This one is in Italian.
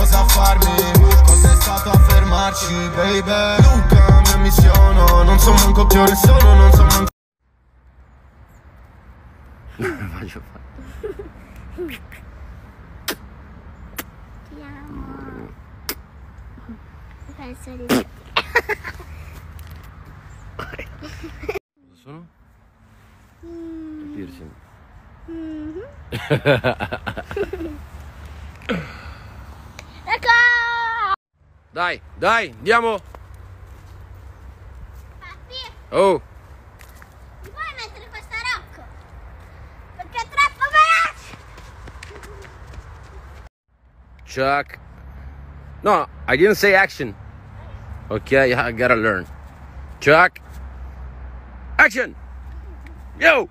cosa farmi, cosa è stato a fermarci, baby. Luca mi missiono, non so manco che ore sono, non so manco. Faccio fare. Ti amo. Penso di... Cosa sono? Un piercing. Ecco! Dai, dai, andiamo! Papi, Oh! mi puoi mettere questa rocco? Perché è troppo veloce! Chuck. No, I didn't say action. Okay, I gotta learn. Chuck. Action! Yo!